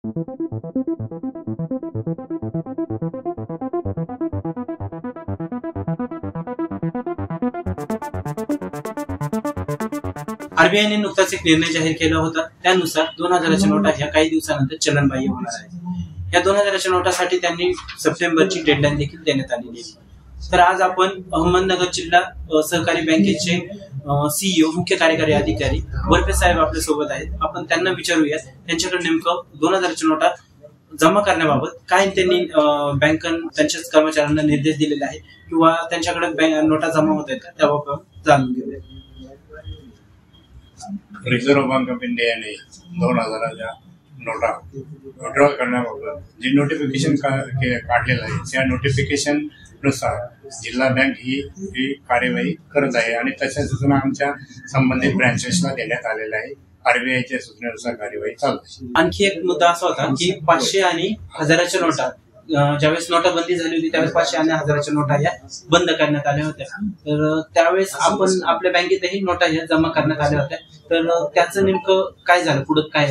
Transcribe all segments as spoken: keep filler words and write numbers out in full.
आरबीआयने नुकताच एक निर्णय जाहीर केला होता, त्यानुसार दोन हजाराच्या नोटा ह्या काही दिवसानंतर चलनबाह्य होणार आहेत। या दोन हजाराच्या नोटासाठी त्यांनी सप्टेंबरची डेडलाईन देखील देण्यात आलेली आहे। तर आज आपण अहमदनगर जिल्हा सहकारी बँकेचे सीईओ मुख्य कार्यकारी अधिकारी वरपे साहेब आपल्या सोबत आहेत। आपण त्यांना विचारूया त्यांच्याकडे नेमकं दोन हजाराच्या नोटा जमा करण्याबाबत काय त्यांनी बँकन त्यांच्या कर्मचाऱ्यांना निर्देश दिलेले आहे किंवा त्यांच्याकडे नोटा जमा होत आहेत का त्याबाबत जाणून घेऊया। रिझर्व्ह बँक ऑफ इंडियाने दोन हजाराच्या नोटा विड्रॉ करण्याबाबत जे नोटिफिकेशन काढलेलं आहे त्या नोटिफिकेशन नुसार जिल्हा बँक ही ही कार्यवाही करत आहे आणि तशा सूचना आमच्या संबंधित ब्रँचेसला देण्यात आलेल्या आहे। आरबीआयच्या सूचनेनुसार कार्यवाही चालू आहे। आणखी एक मुद्दा असा होता की पाचशे आणि हजाराच्या नोटा ज्यावेळेस नोटाबंदी झाली होती त्यावेळेस पाचशे आणि हजाराच्या नोटा या बंद करण्यात आल्या होत्या, तर त्यावेळेस आपण आपल्या बँकेतही नोटा या जमा करण्यात आल्या होत्या, तर त्याचं नेमकं काय झालं, पुढे काय?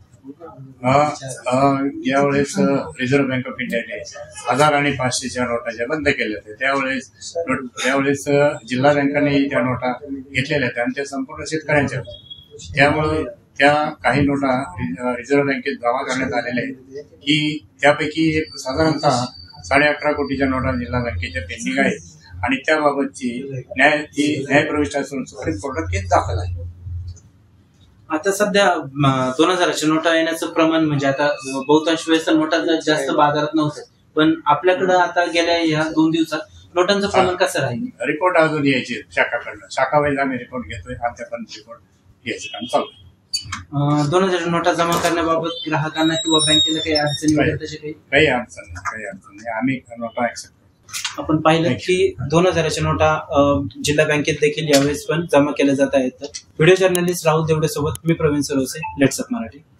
यावेळेस रिझर्व्ह बँक ऑफ इंडियाने हजार आणि पाचशेच्या नोटा ज्या बंद केल्या होत्या त्यावेळेस त्यावेळेस जिल्हा बँकांनी त्या नोटा घेतलेल्या होत्या आणि त्या संपूर्ण शेतकऱ्यांच्या होत्या। त्यामुळे त्या काही नोटा रिझर्व्ह बँकेत जमा करण्यात आलेल्या आहेत की त्यापैकी एक साधारणतः साडे अकरा कोटीच्या नोटा जिल्हा बँकेच्या पेंडिंग आहेत आणि त्याबाबतची न्याय ती न्यायप्रविष्ट असून सुप्रीम कोर्टात केस दाखल आहे। आता सध्या दोन हजाराच्या नोटा येण्याचं प्रमाण म्हणजे आता बहुतांश वेळेस नोटा जास्त बाजारात नव्हतं, पण आपल्याकडे आता गेल्या या दोन दिवसात नोटांचं प्रमाण कसं राहील? रिपोर्ट अजून यायचे शाखाकडनं, शाखा वाईज आम्ही रिपोर्ट घेतोय, अद्यापर्यंत रिपोर्ट यायचं काम चालू आहे। दोन हजार नोटा जमा करण्याबाबत ग्राहकांना किंवा बँकेला काही अडचणी वगैरे तसे काही काही अडचण नाही काही अडचण नाही आम्ही नोटा ऍक्सेप्ट करतो। आपण पाहिलं की दोन हजाराच्या नोटा जिल्हा बँकेत देखील यावेळेस पण जमा केल्या जात आहेत। व्हिडिओ जर्नलिस्ट राहुल देवडे सोबत मी प्रवीण सरोसे, लेट्स अप मराठी।